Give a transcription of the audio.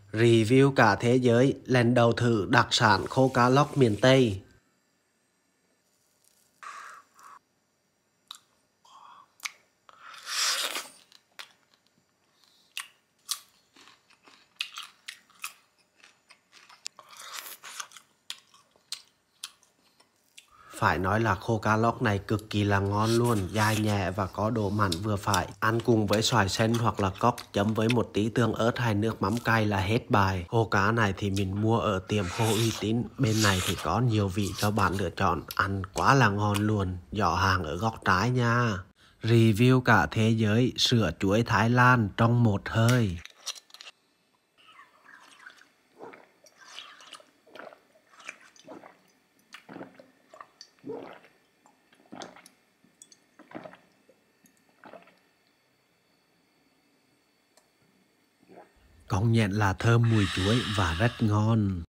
Review cả thế giới lần đầu thử đặc sản khô cá lóc miền Tây. Phải nói là khô cá lóc này cực kỳ là ngon luôn, dai nhẹ và có độ mặn vừa phải. Ăn cùng với xoài xanh hoặc là cóc chấm với một tí tương ớt hay nước mắm cay là hết bài. Khô cá này thì mình mua ở tiệm khô uy tín. Bên này thì có nhiều vị cho bạn lựa chọn, ăn quá là ngon luôn. Giỏ hàng ở góc trái nha. Review cả thế giới sữa chuối Thái Lan trong một hơi. Công nhận là thơm mùi chuối và rất ngon.